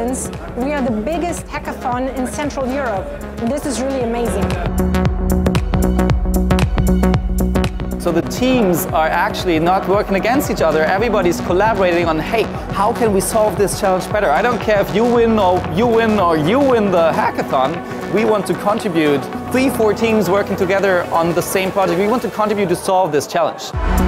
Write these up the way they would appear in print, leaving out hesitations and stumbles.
participants, we are the biggest hackathon in Central Europe. And this is really amazing. So the teams are actually not working against each other. Everybody's collaborating on, hey, how can we solve this challenge better? I don't care if you win or you win the hackathon. We want to contribute. 3-4 teams working together on the same project. We want to contribute to solve this challenge.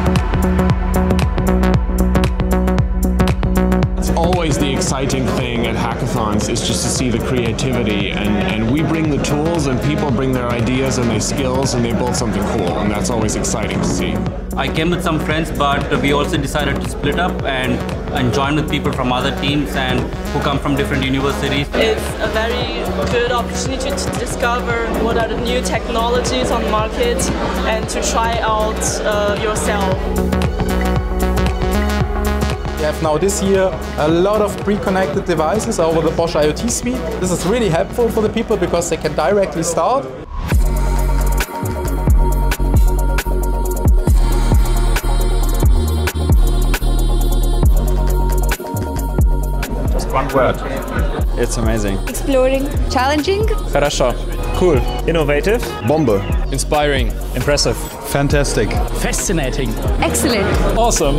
Always the exciting thing at hackathons is just to see the creativity, and we bring the tools and people bring their ideas and their skills and they build something cool, and that's always exciting to see. I came with some friends, but we also decided to split up and join with people from other teams and who come from different universities. It's a very good opportunity to discover what are the new technologies on the market and to try out yourself. We have now this year a lot of pre-connected devices over the Bosch IoT Suite. This is really helpful for the people because they can directly start. Just one word. It's amazing. Exploring. Challenging. Хорошо. Cool. Innovative. Bombe. Inspiring. Impressive. Fantastic. Fascinating. Excellent. Awesome.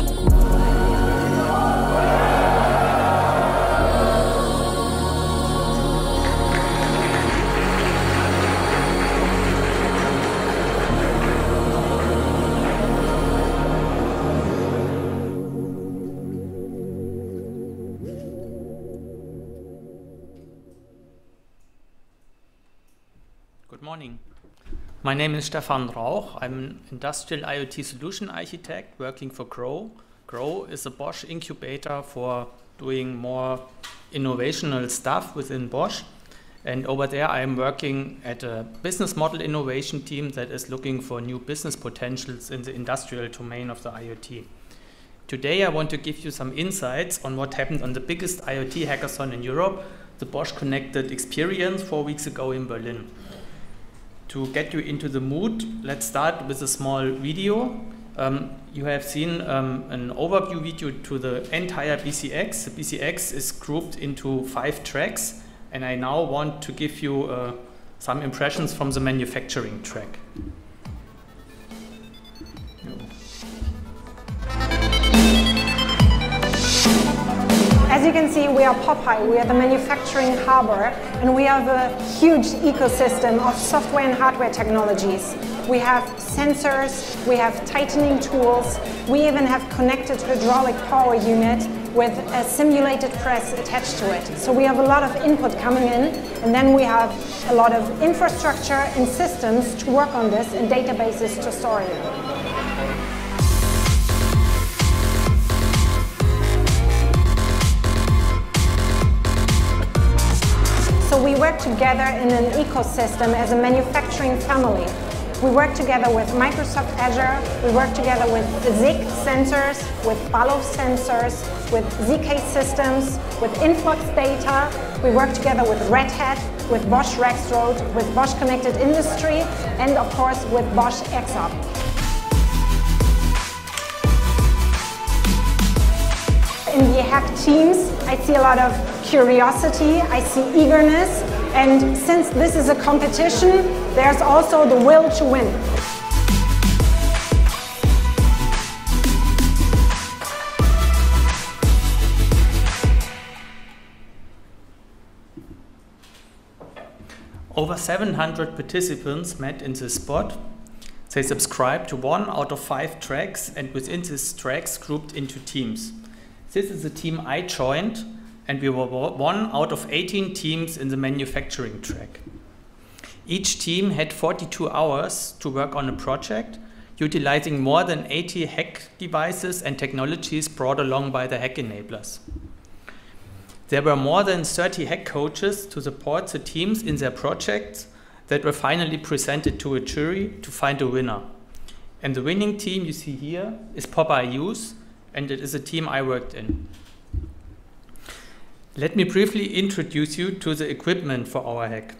Good morning. My name is Stefan Rauch. I'm an industrial IoT solution architect working for Grow. Grow is a Bosch incubator for doing more innovational stuff within Bosch. And over there I'm working at a business model innovation team that is looking for new business potentials in the industrial domain of the IoT. Today I want to give you some insights on what happened on the biggest IoT hackathon in Europe, the Bosch Connected Experience 4 weeks ago in Berlin. To get you into the mood, let's start with a small video. You have seen an overview video to the entire BCX. The BCX is grouped into 5 tracks, and I now want to give you some impressions from the manufacturing track. As you can see, we are Popeye, we are the manufacturing harbor, and we have a huge ecosystem of software and hardware technologies. We have sensors, we have tightening tools, we even have connected hydraulic power unit with a simulated press attached to it. So we have a lot of input coming in, and then we have a lot of infrastructure and systems to work on this and databases to store it. So we work together in an ecosystem as a manufacturing family. We work together with Microsoft Azure, we work together with ZIG sensors, with Ballo sensors, with ZK systems, with Influx data. We work together with Red Hat, with Bosch Rexroad, with Bosch Connected Industry, and of course with Bosch Exap. In the hack teams, I see a lot of curiosity, I see eagerness, and since this is a competition, there's also the will to win. Over 700 participants met in this spot. They subscribed to 1 out of 5 tracks, and within these tracks grouped into teams. This is the team I joined, and we were 1 out of 18 teams in the manufacturing track. Each team had 42 hours to work on a project, utilizing more than 80 hack devices and technologies brought along by the hack enablers. There were more than 30 hack coaches to support the teams in their projects that were finally presented to a jury to find a winner. And the winning team you see here is Popeye Youth, and it is a team I worked in. Let me briefly introduce you to the equipment for our hack.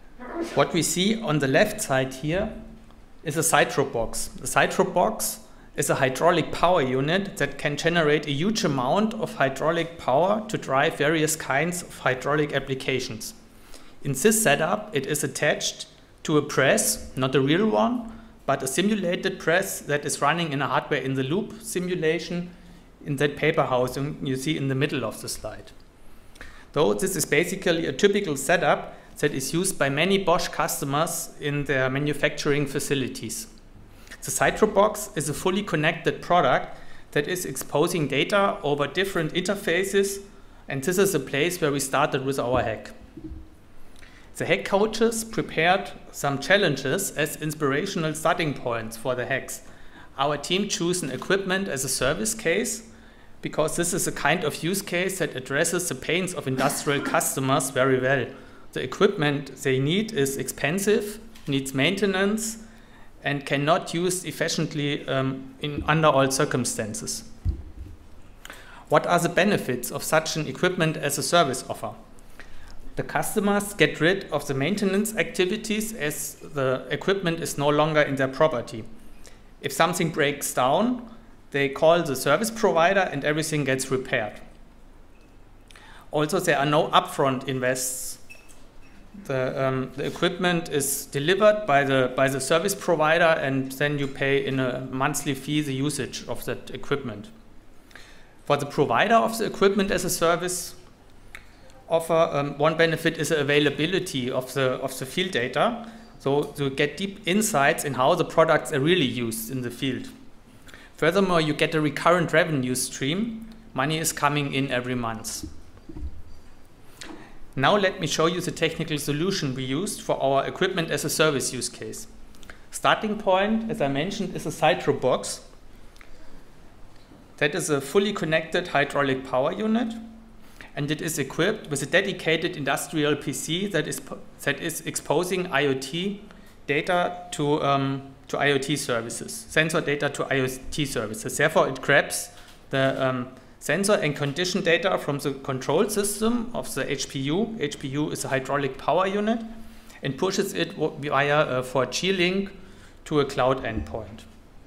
What we see on the left side here is a Citro box. The Citro box is a hydraulic power unit that can generate a huge amount of hydraulic power to drive various kinds of hydraulic applications. In this setup, it is attached to a press, not a real one, but a simulated press that is running in a hardware in the loop simulation in that paper housing you see in the middle of the slide. Though this is basically a typical setup that is used by many Bosch customers in their manufacturing facilities. The CytroBox is a fully connected product that is exposing data over different interfaces, and this is a place where we started with our hack. The hack coaches prepared some challenges as inspirational starting points for the hacks. Our team chose an equipment as a service case because this is a kind of use case that addresses the pains of industrial customers very well. The equipment they need is expensive, needs maintenance, and cannot use efficiently under all circumstances. What are the benefits of such an equipment as a service offer? The customers get rid of the maintenance activities as the equipment is no longer in their property. If something breaks down, they call the service provider and everything gets repaired. Also, there are no upfront invests. The equipment is delivered by the service provider, and then you pay in a monthly fee the usage of that equipment. For the provider of the equipment as a service offer, one benefit is the availability of the field data, so to get deep insights in how the products are really used in the field. Furthermore, you get a recurrent revenue stream. Money is coming in every month. Now let me show you the technical solution we used for our equipment as a service use case. Starting point, as I mentioned, is a CytroBox. That is a fully connected hydraulic power unit, and it is equipped with a dedicated industrial PC that is exposing IoT data to IoT services, sensor data to IoT services. Therefore, it grabs the sensor and condition data from the control system of the HPU. HPU is a hydraulic power unit, and pushes it via a 4G link to a cloud endpoint.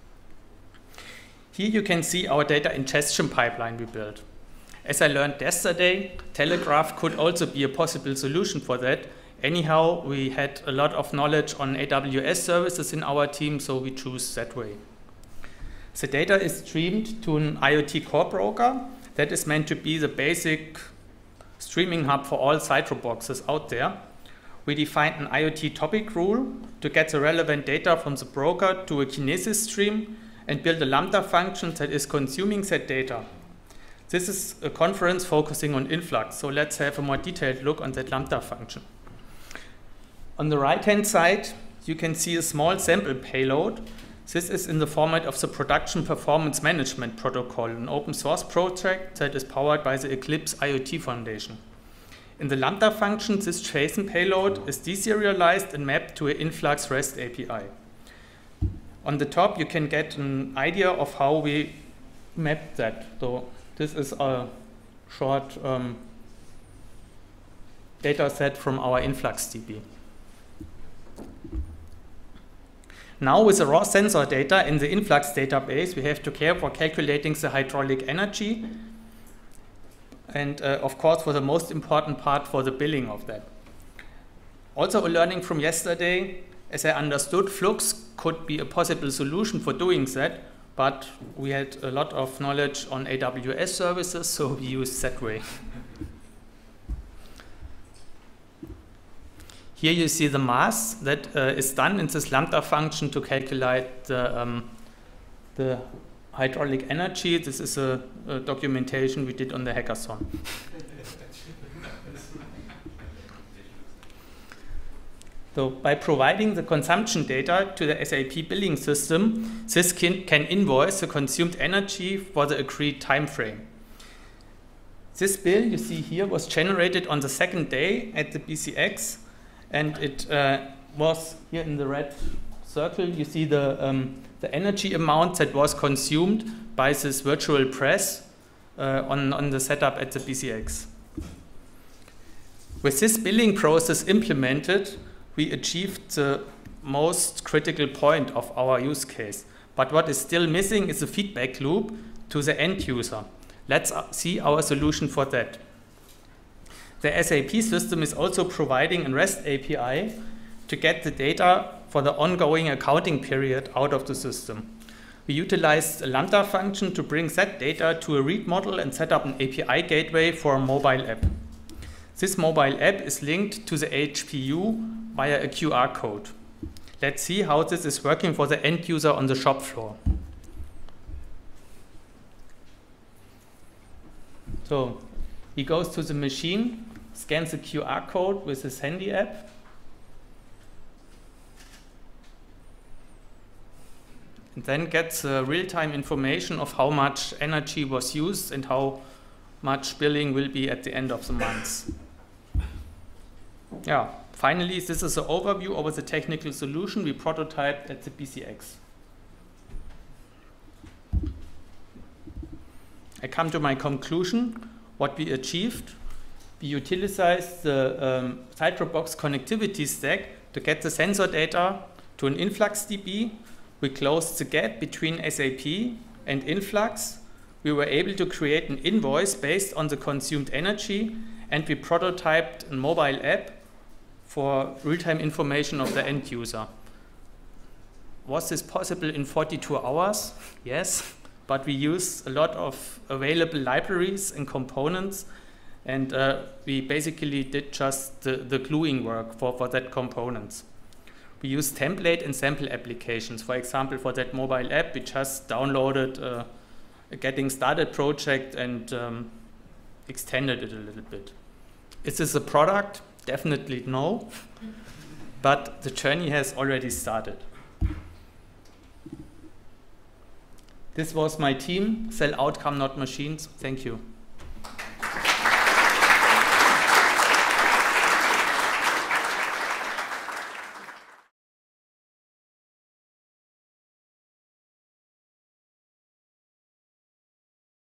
Here you can see our data ingestion pipeline we built. As I learned yesterday, Telegraph could also be a possible solution for that. Anyhow, we had a lot of knowledge on AWS services in our team, so we choose that way. The data is streamed to an IoT core broker that is meant to be the basic streaming hub for all CytroBoxes out there. We defined an IoT topic rule to get the relevant data from the broker to a Kinesis stream and build a Lambda function that is consuming that data. This is a conference focusing on influx, so let's have a more detailed look on that Lambda function. On the right-hand side, you can see a small sample payload. This is in the format of the Production Performance Management Protocol, an open source project that is powered by the Eclipse IoT Foundation. In the Lambda function, this JSON payload is deserialized and mapped to an Influx REST API. On the top, you can get an idea of how we map that. So this is a short data set from our InfluxDB. Now with the raw sensor data in the Influx database, we have to care for calculating the hydraulic energy and of course for the most important part, for the billing of that. Also a learning from yesterday, as I understood, Flux could be a possible solution for doing that, but we had a lot of knowledge on AWS services, so we used that way. Here you see the mass that is done in this Lambda function to calculate the hydraulic energy. This is a documentation we did on the hackathon. So by providing the consumption data to the SAP billing system, this can invoice the consumed energy for the agreed time frame. This bill you see here was generated on the second day at the BCX. And it was here in the red circle. You see the energy amount that was consumed by this virtual press on the setup at the BCX. With this billing process implemented, we achieved the most critical point of our use case. But what is still missing is a feedback loop to the end user. Let's see our solution for that. The SAP system is also providing a REST API to get the data for the ongoing accounting period out of the system. We utilized a Lambda function to bring that data to a read model and set up an API gateway for a mobile app. This mobile app is linked to the HPU via a QR code. Let's see how this is working for the end user on the shop floor. So he goes to the machine, scans the QR code with his handy app, and then gets real-time information of how much energy was used and how much billing will be at the end of the month. Yeah, finally, this is an overview over the technical solution we prototyped at the BCX. I come to my conclusion. What we achieved, we utilized the Citrobox connectivity stack to get the sensor data to an InfluxDB. We closed the gap between SAP and Influx. We were able to create an invoice based on the consumed energy, and we prototyped a mobile app for real-time information of the end user. Was this possible in 42 hours? Yes, but we used a lot of available libraries and components, and we basically did just the gluing work for that components. We use template and sample applications. For example, for that mobile app, we just downloaded a Getting Started project and extended it a little bit. Is this a product? Definitely no, but the journey has already started. This was my team, Sell Outcome, Not Machines. Thank you.